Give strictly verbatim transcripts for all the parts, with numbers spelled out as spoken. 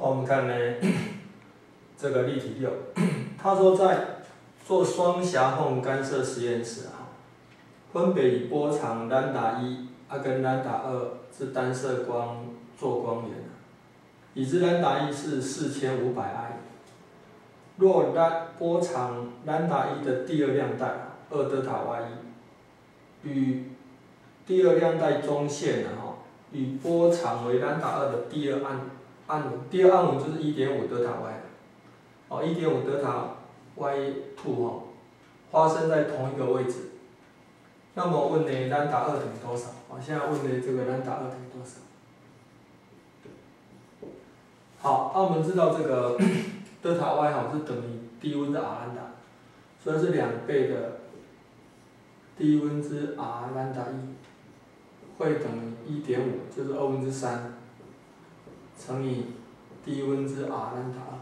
我们看呢，这个例题六，他说在做双狭缝干涉实验时啊，分别以波长兰达一啊跟兰达二之单色光做光源，已知兰达一是四千五百 I， 若兰波长兰达一的第二亮带二德塔 Y 一与第二亮带中线啊，与波长为兰达二的第二暗暗纹，第二暗纹就是 一点五 德塔 Y， 哦 ，一点五 德塔 Y 二 哦，发生在同一个位置。那么问呢，兰达二等于多少？啊，现在问的这个兰达二等于多少？好，那我们知道这个德塔 Y 好是等于低温的 R 兰达，所以是两倍的低温之 R 兰达一会等于 一点五， 就是二分之三乘以低温之 R 兰达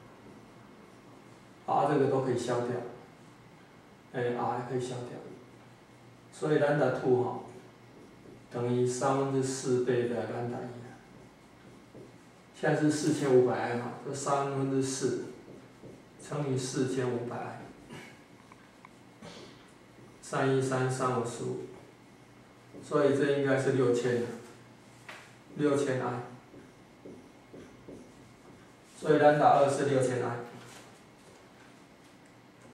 二 ，R 这个都可以消掉，哎 ，R 可以消掉。所以兰达二哈等于三分之四倍的兰达一，现在是四千五百 I 哈，就三分之四乘以四千五百 I， 三一三三五十五，所以这应该是六千，六千 I， 所以兰达二是六千 I。